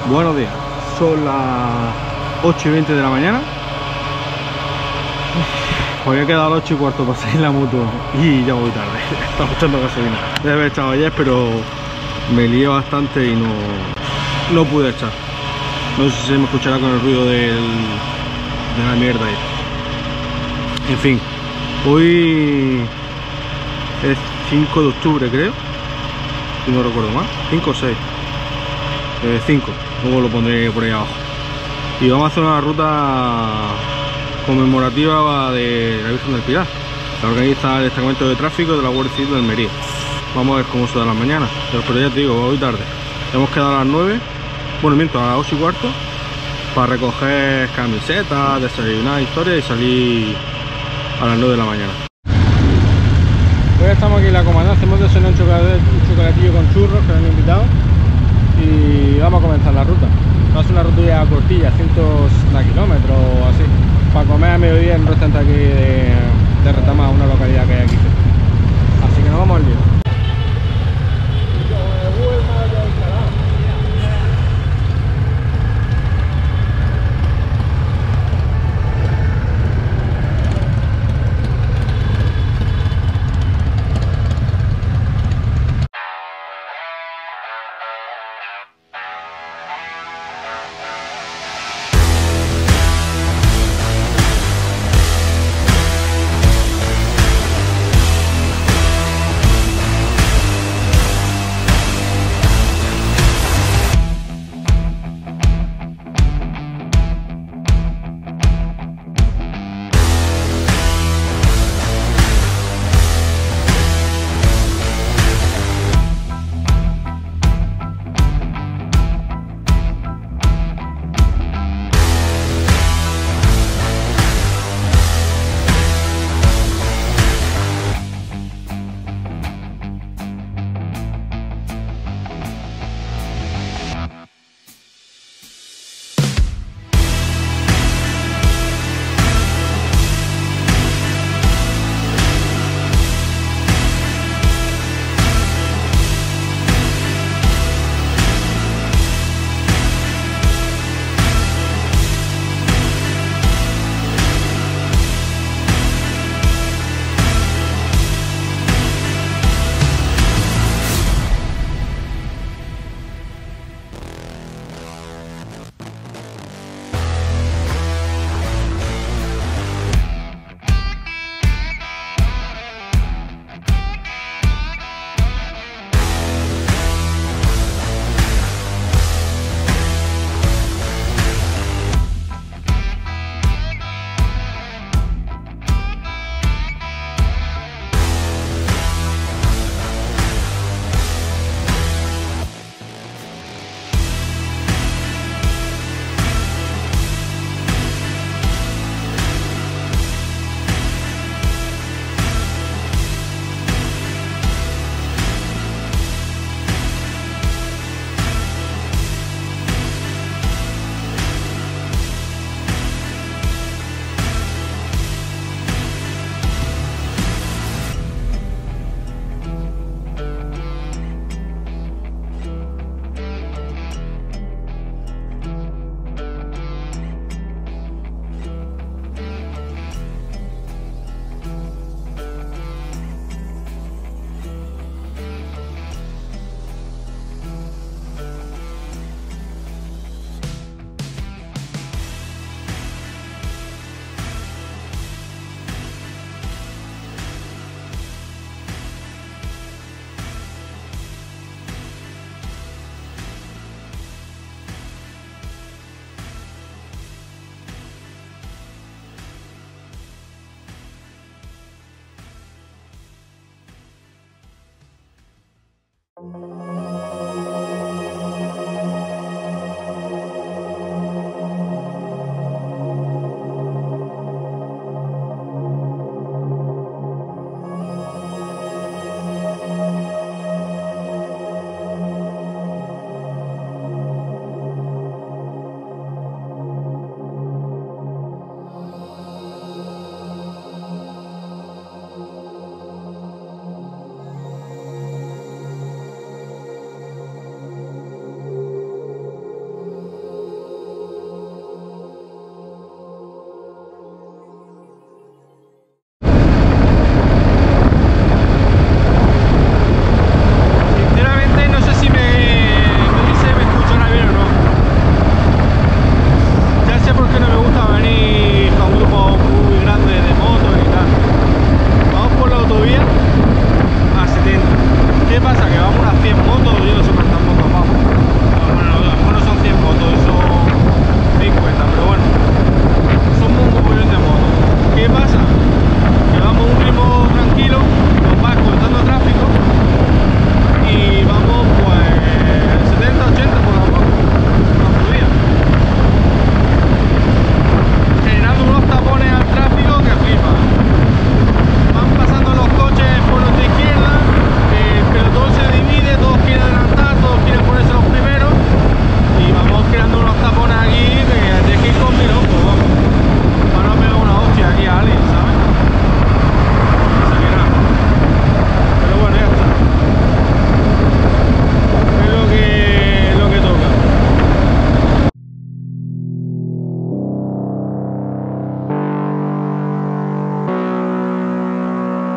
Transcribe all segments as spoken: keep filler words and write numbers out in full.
Buenos días, son las ocho y veinte de la mañana. Me había quedado a las ocho y cuarto para salir la moto y ya voy tarde. Estaba echando gasolina. Debe haber echado ayer, pero me lié bastante y no, no pude echar. No sé si se me escuchará con el ruido del, de la mierda ahí. En fin, hoy es cinco de octubre, creo, si no recuerdo mal, cinco o seis, eh, cinco, luego lo pondré por ahí abajo. Y vamos a hacer una ruta conmemorativa de la Virgen del Pilar. La organiza el destacamento de tráfico de la Guardia Civil de Almería. Vamos a ver cómo se da las mañanas, pero ya te digo, hoy tarde. Hemos quedado a las nueve, bueno, miento, a las ocho y cuarto, para recoger camisetas, desayunar, historias y salir a las nueve de la mañana. Hoy estamos aquí en la comandancia, hemos desayunado un chocolatillo con churros que me han invitado y vamos a comenzar la ruta. Va a ser una ruta ya cortilla, cientos de kilómetros o así, para comer a mediodía en un restaurante aquí de, de Retama, una localidad que hay aquí. Así que nos vamos al lío.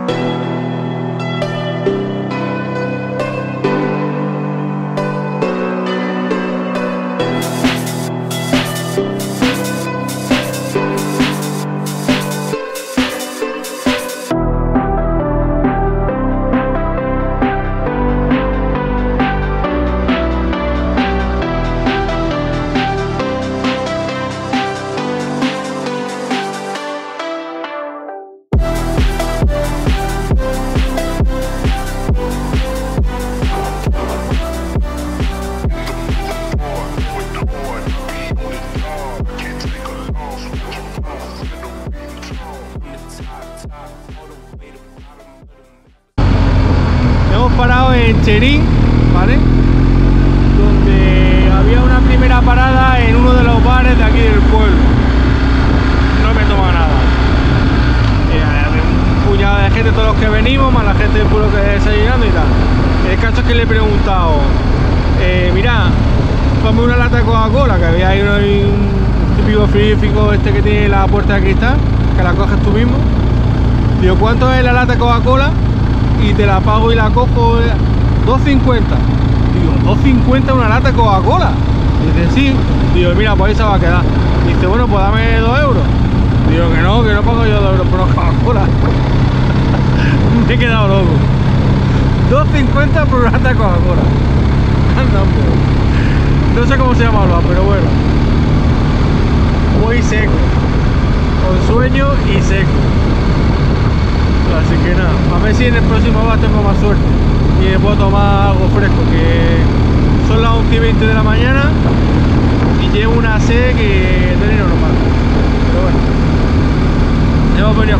Hemos parado en Cherín, ¿vale? Donde había una primera parada en uno de los bares de aquí del pueblo. No me toma nada. Eh, un puñado de gente, todos los que venimos, más la gente del pueblo que desayunando y tal. El caso es que le he preguntado, eh, mira, ponme una lata de Coca-Cola, que había ahí un, un típico frigorífico este que tiene la puerta de cristal, que la coges tú mismo. Digo, ¿cuánto es la lata de Coca-Cola? Y te la pago y la cojo dos cincuenta. Digo, dos cincuenta una lata de Coca-Cola. Dice, sí. Digo, mira, pues ahí se va a quedar. Dice, bueno, pues dame dos euros. Digo, que no, que no pago yo dos euros por una Coca-Cola. Me he quedado loco. dos cincuenta por una lata de Coca-Cola. Anda, pues. No sé cómo se llama, pero bueno. Muy seco. Con sueño y seco. Así que nada, a ver si en el próximo bar tengo más suerte y me puedo tomar algo fresco, que son las once y veinte de la mañana y llevo una sed que tener normal. Pero bueno, hemos venido a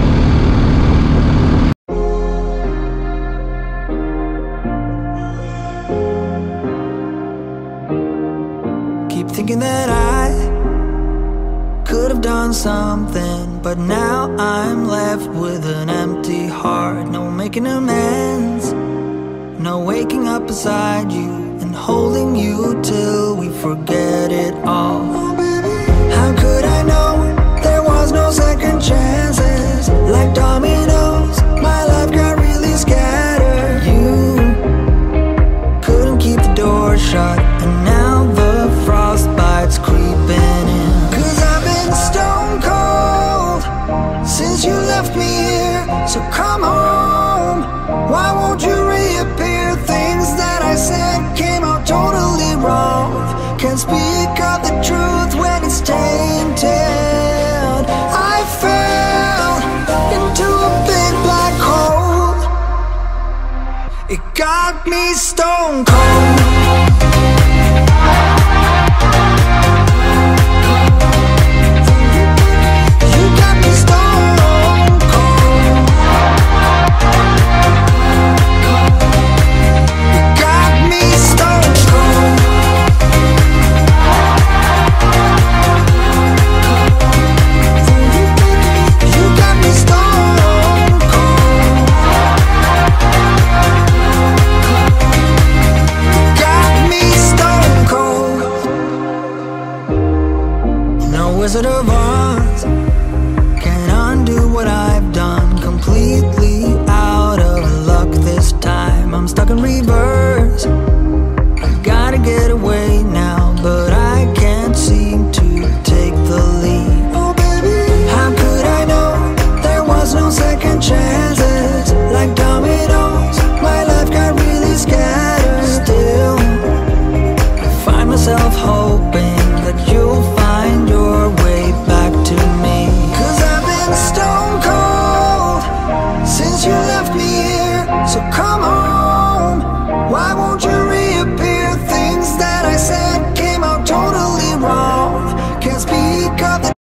jugar. Keep thinking that I could have done something, but now I'm left with an empty heart. No making amends, no waking up beside you and holding you till we forget it all. How could I know there was no second chances? Like dominoes, my life got really scattered. You couldn't keep the door shut, and now the frostbite's creeping in. Stone cold since you left me here, so come home. Why won't you reappear? Things that I said came out totally wrong. Can't speak of the truth when it's tainted. I fell into a big black hole. It got me stone cold. Wizard of Oz can't undo what I've done. Completely out of luck this time. I'm stuck in reverse. I gotta get away now, but I can't seem to take the lead. Oh baby, how could I know there was no second chances? Like dominoes, my life got really scattered. Still, I find myself hoping that you'll find your way back to me. Cause I've been stone cold since you left me here, so come home. Why won't you reappear? Things that I said came out totally wrong. Can't speak of the...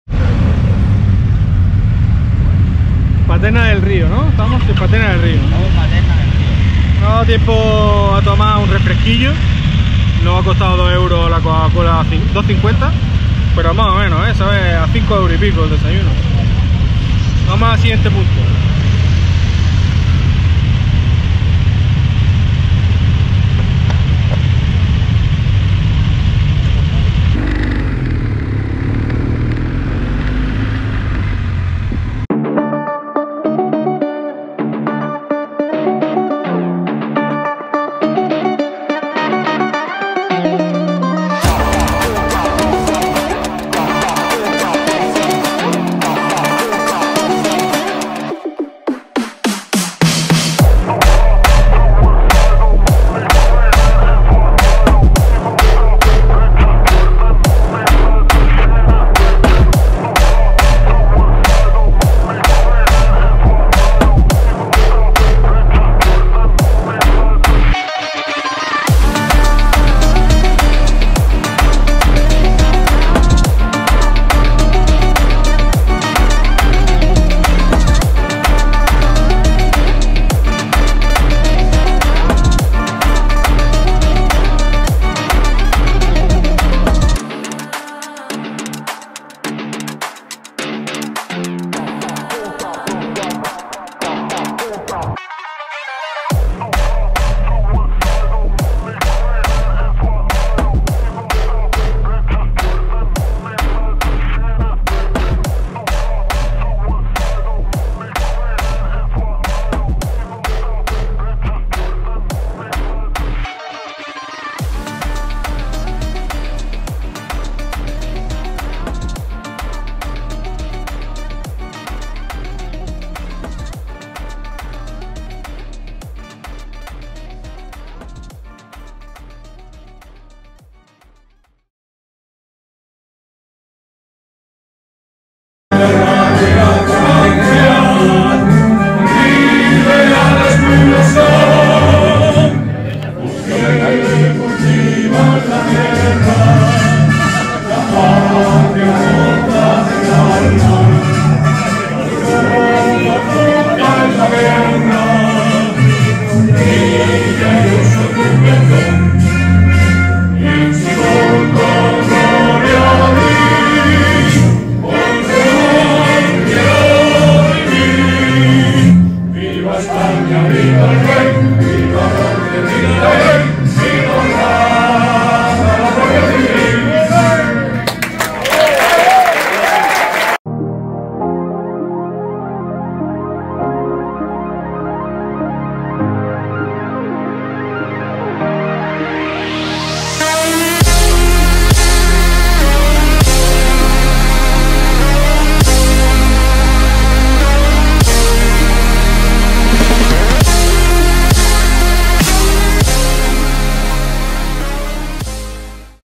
Patena del Río, ¿no? Estamos en Patena del Río. Estamos en Patena del Río. No ha dado tiempo a tomar un refresquillo. Nos ha costado dos euros la Coca-Cola, dos cincuenta. Pero más o menos, ¿eh? ¿Sabes? A cinco euros y pico el desayuno. Vamos al siguiente punto.